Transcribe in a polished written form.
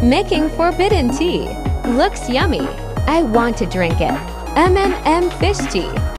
Making forbidden tea. Looks yummy. I want to drink it. M&M Fish Tea.